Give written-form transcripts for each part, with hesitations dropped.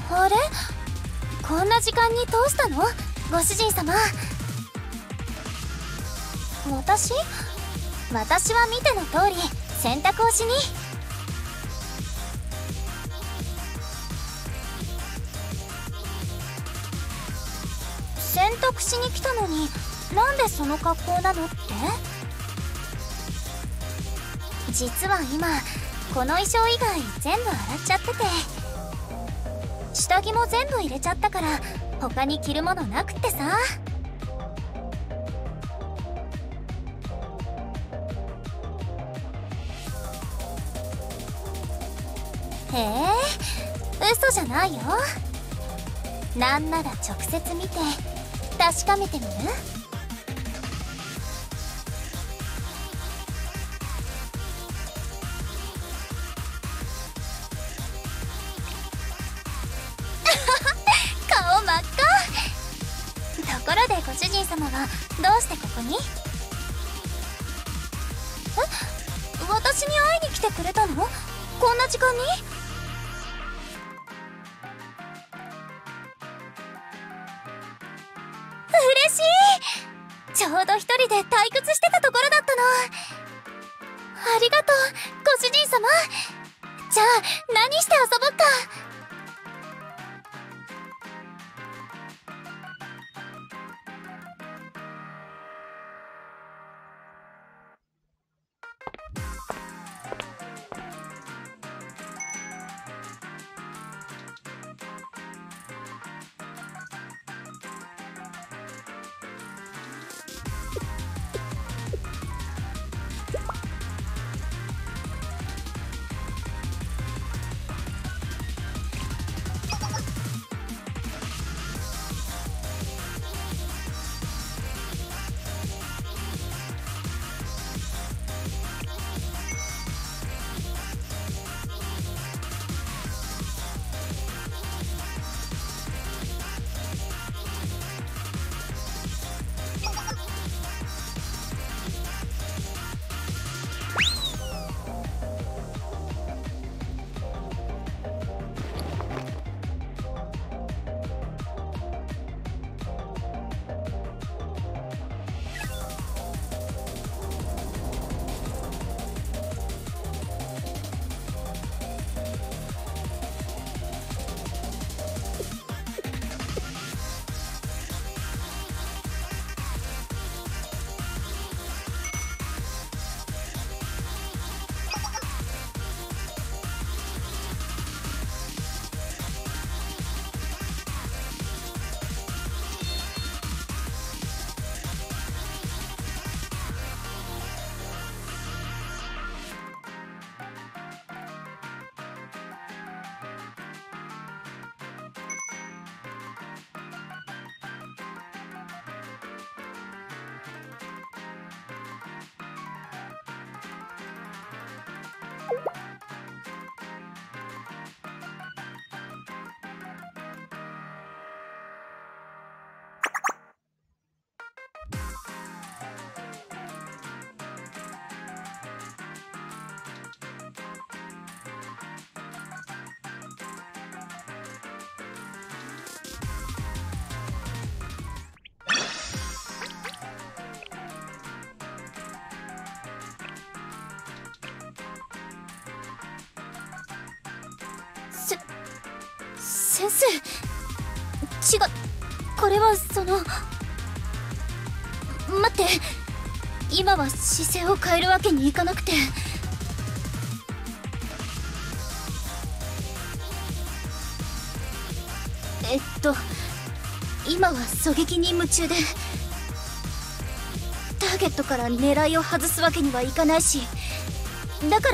あれ、こんな時間にどうしたのご主人様。私は見ての通り洗濯をしに。洗濯しに来たのになんでその格好なのって。実は今この衣装以外全部洗っちゃってて、下着も全部入れちゃったから他に着るものなくってさ。へえ、嘘じゃないよ。なんなら直接見て確かめてみる？顔真っ赤。ところでご主人様はどうしてここに？私に会いに来てくれたの？こんな時間に？嬉しい。ちょうど一人で退屈してたところだったの。ありがとうご主人様。じゃあ何して遊ぼっか。先生、違う、これはその、待って、今は姿勢を変えるわけにいかなくて。今は狙撃に夢中で、ターゲットから狙いを外すわけにはいかないし、だから。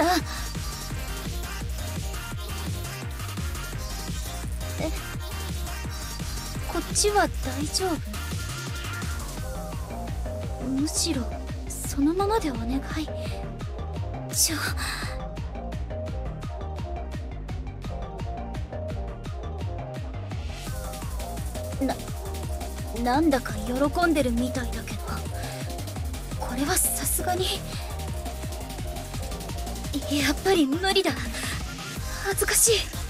こっちは大丈夫？むしろそのままでお願い。なんだか喜んでるみたいだけど、これはさすがに。やっぱり無理だ。恥ずかしい。